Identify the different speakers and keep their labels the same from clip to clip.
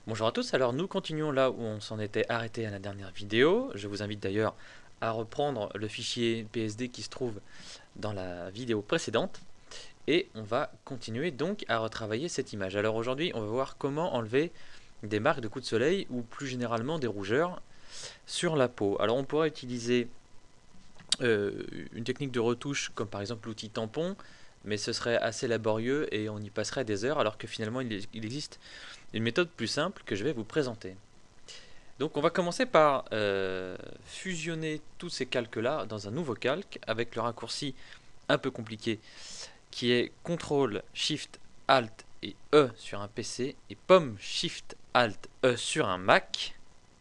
Speaker 1: Bonjour à tous, alors nous continuons là où on s'en était arrêté à la dernière vidéo. Je vous invite d'ailleurs à reprendre le fichier PSD qui se trouve dans la vidéo précédente. Et on va continuer donc à retravailler cette image. Alors aujourd'hui on va voir comment enlever des marques de coups de soleil ou plus généralement des rougeurs sur la peau. Alors on pourrait utiliser une technique de retouche comme par exemple l'outil tampon, mais ce serait assez laborieux et on y passerait des heures alors que finalement il existe une méthode plus simple que je vais vous présenter. Donc on va commencer par fusionner tous ces calques-là dans un nouveau calque avec le raccourci un peu compliqué qui est CTRL SHIFT ALT et E sur un PC et POM SHIFT ALT E sur un Mac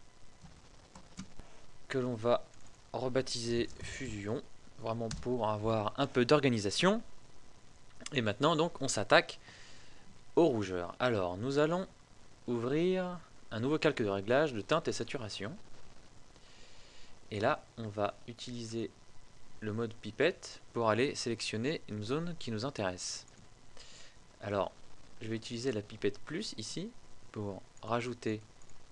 Speaker 1: que l'on va rebaptiser Fusion vraiment pour avoir un peu d'organisation. Et maintenant donc on s'attaque aux rougeurs. Alors nous allons ouvrir un nouveau calque de réglage de teinte et saturation. Et là, on va utiliser le mode pipette pour aller sélectionner une zone qui nous intéresse. Alors, je vais utiliser la pipette plus ici pour rajouter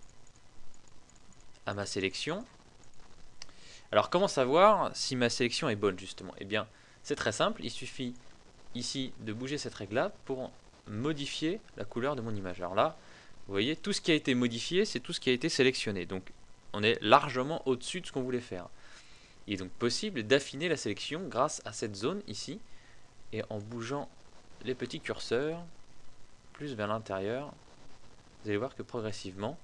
Speaker 1: à ma sélection. Alors, comment savoir si ma sélection est bonne justement? Eh bien, c'est très simple, il suffit ici de bouger cette règle-là pour modifier la couleur de mon image. Alors là, vous voyez, tout ce qui a été modifié, c'est tout ce qui a été sélectionné. Donc, on est largement au-dessus de ce qu'on voulait faire. Il est donc possible d'affiner la sélection grâce à cette zone ici, et en bougeant les petits curseurs plus vers l'intérieur, vous allez voir que progressivement,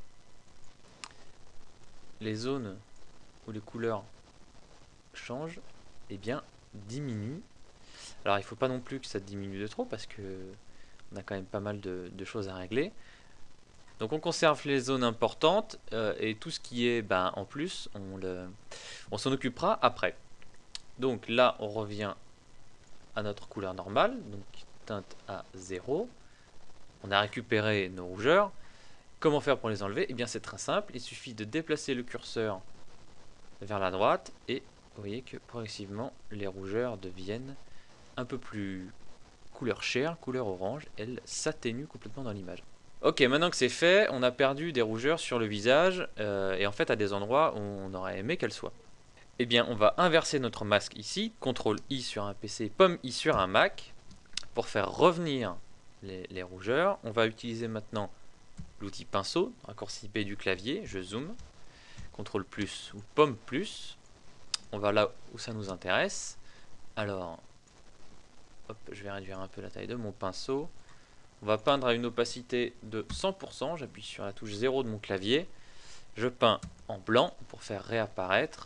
Speaker 1: les zones où les couleurs changent, eh bien, diminuent. Alors il ne faut pas non plus que ça diminue de trop, parce que on a quand même pas mal de choses à régler. Donc on conserve les zones importantes, et tout ce qui est en plus, on s'en occupera après. Donc là, on revient à notre couleur normale, donc teinte à 0. On a récupéré nos rougeurs. Comment faire pour les enlever? Eh bien c'est très simple, il suffit de déplacer le curseur vers la droite et vous voyez que progressivement les rougeurs deviennent un peu plus couleur chair, couleur orange, elles s'atténuent complètement dans l'image. Ok, maintenant que c'est fait, on a perdu des rougeurs sur le visage et en fait à des endroits où on aurait aimé qu'elles soient. Eh bien on va inverser notre masque ici, CTRL I sur un PC, POM I sur un Mac, pour faire revenir les rougeurs. On va utiliser maintenant l'outil pinceau, raccourci B du clavier, je zoome, CTRL plus ou POM plus, on va là où ça nous intéresse. Alors, hop, je vais réduire un peu la taille de mon pinceau. On va peindre à une opacité de 100%, j'appuie sur la touche 0 de mon clavier, je peins en blanc pour faire réapparaître,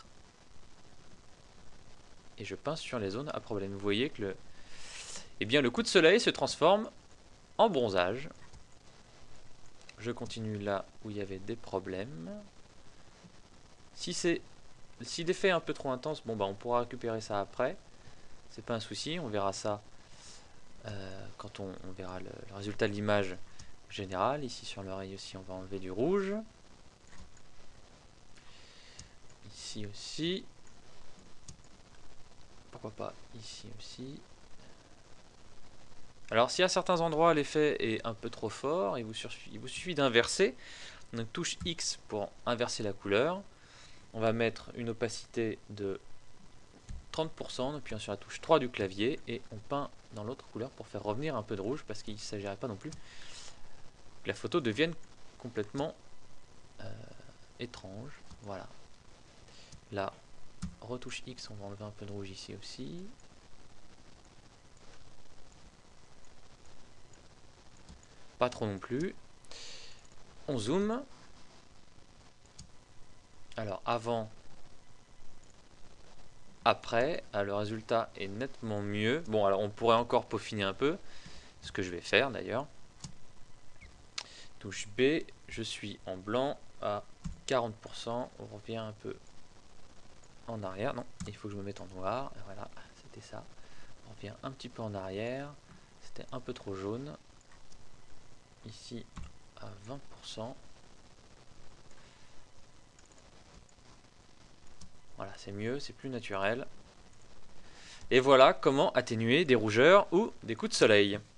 Speaker 1: et je peins sur les zones à problème. Vous voyez que le coup de soleil se transforme en bronzage. Je continue là où il y avait des problèmes. Si l'effet est un peu trop intense, bon on pourra récupérer ça après. C'est pas un souci, on verra ça quand on verra le résultat de l'image générale. Ici sur l'oreille aussi, on va enlever du rouge. Ici aussi. Pourquoi pas ici aussi. Alors si à certains endroits l'effet est un peu trop fort, il vous suffit d'inverser. Donc touche X pour inverser la couleur. On va mettre une opacité de 30% en appuyant sur la touche 3 du clavier et on peint dans l'autre couleur pour faire revenir un peu de rouge parce qu'il ne s'agirait pas non plus que la photo devienne complètement étrange. Voilà. Là, retouche X, on va enlever un peu de rouge ici aussi. Pas trop non plus. On zoome. Alors avant, après, le résultat est nettement mieux. Bon, alors on pourrait encore peaufiner un peu, ce que je vais faire d'ailleurs. Touche B, je suis en blanc à 40%, on revient un peu en arrière. Non, il faut que je me mette en noir. Voilà, c'était ça. On revient un petit peu en arrière. C'était un peu trop jaune. Ici à 20%. Voilà, c'est mieux, c'est plus naturel. Et voilà comment atténuer des rougeurs ou des coups de soleil.